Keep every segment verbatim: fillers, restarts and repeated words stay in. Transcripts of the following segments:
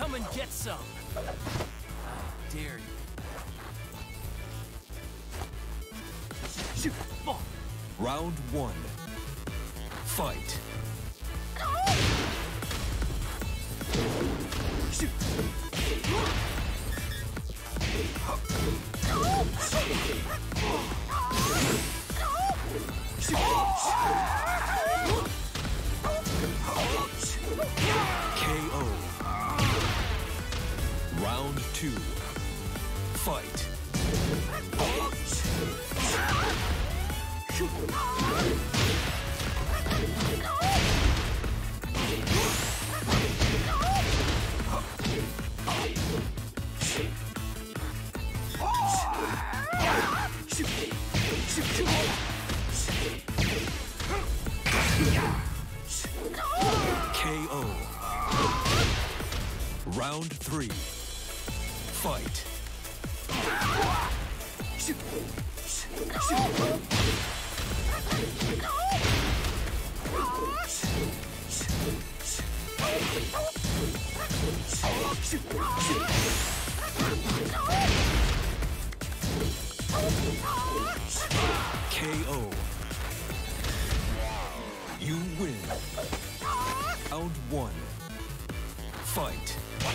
Come and get some. I dare you. Shoot! Ball. Round one. Fight. Shoot! K O. Round two. Fight. K O. Round three. Fight. K O. You win. Round one. Fight.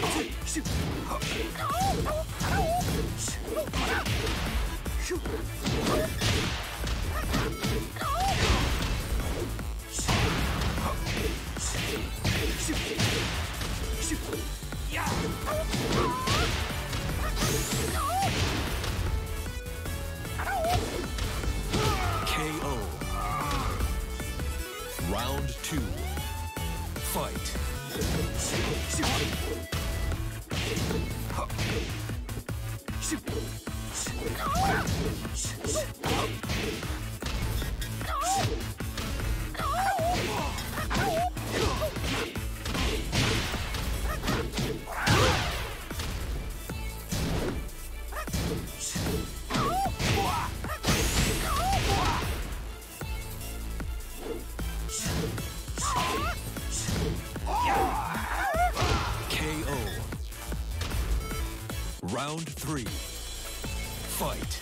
K O. Round two. Fight. K O. Round three. Fight.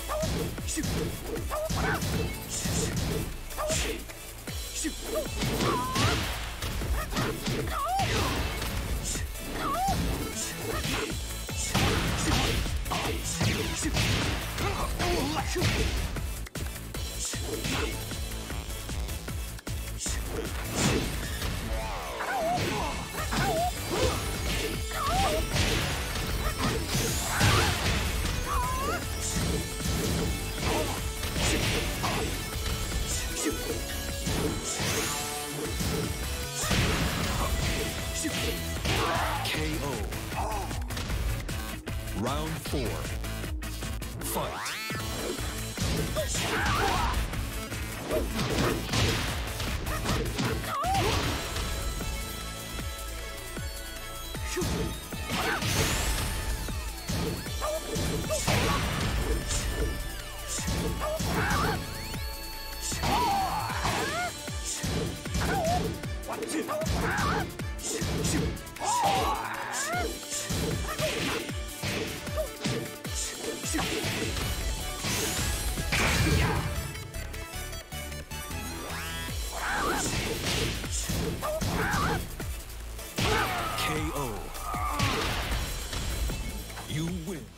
K O. Round four. Fight. K O. You win.